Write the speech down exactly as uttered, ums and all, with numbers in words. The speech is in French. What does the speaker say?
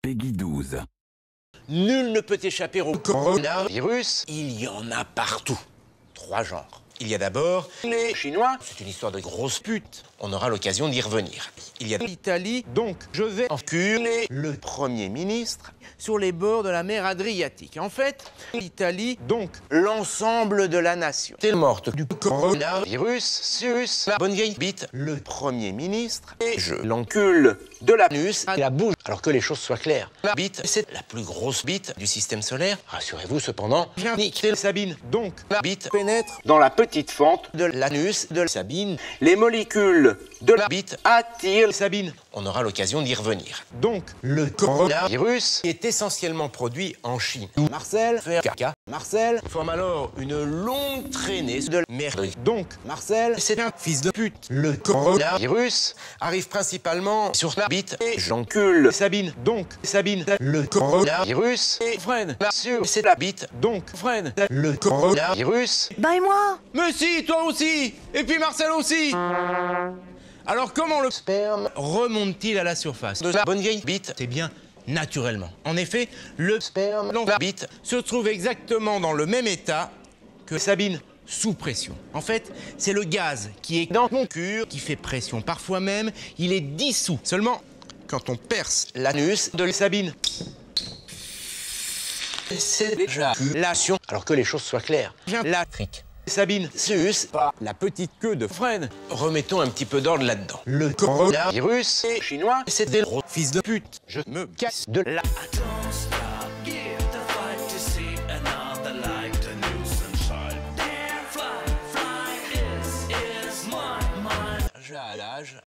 Peggy douze. Nul ne peut échapper au coronavirus. Il y en a partout. Trois genres. Il y a d'abord les Chinois. C'est une histoire de grosse pute. On aura l'occasion d'y revenir. Il y a l'Italie. Donc, je vais enculer le Premier ministre sur les bords de la mer Adriatique. En fait, l'Italie, donc l'ensemble de la nation, est morte du coronavirus. Sus, la bonne vieille bite, le Premier ministre. Et je l'encule de l'anus à la bouche. Alors que les choses soient claires. La bite, c'est la plus grosse bite du système solaire. Rassurez-vous cependant, viens niquer Sabine. Donc, la bite pénètre dans la petite fente de l'anus de Sabine. Les molécules de la bite attirent Sabine. On aura l'occasion d'y revenir. Donc, le coronavirus est essentiellement produit en Chine. Marcel fait caca. Marcel forme alors une longue traînée de merde. Donc, Marcel, c'est un fils de pute. Le coronavirus arrive principalement sur la bite et j'encule Sabine. Donc, Sabine, le coronavirus et Fred, là sur c'est la bite. Donc, Fred, le coronavirus. Bah et moi? Mais si, toi aussi. Et puis Marcel aussi. Alors comment le sperme remonte-t-il à la surface de la bonne vieille bite? C'est bien naturellement. En effet, le sperme dans la bite se trouve exactement dans le même état que Sabine, sous pression. En fait, c'est le gaz qui est dans mon cul qui fait pression. Parfois même, il est dissous. Seulement, quand on perce l'anus de Sabine, c'est l'éjaculation. Alors que les choses soient claires, vient la trique. Sabine, sus, pas la petite queue de Fred. Remettons un petit peu d'ordre là-dedans. Le coronavirus est chinois, c'est des gros fils de pute. Je me casse de là. À l'âge.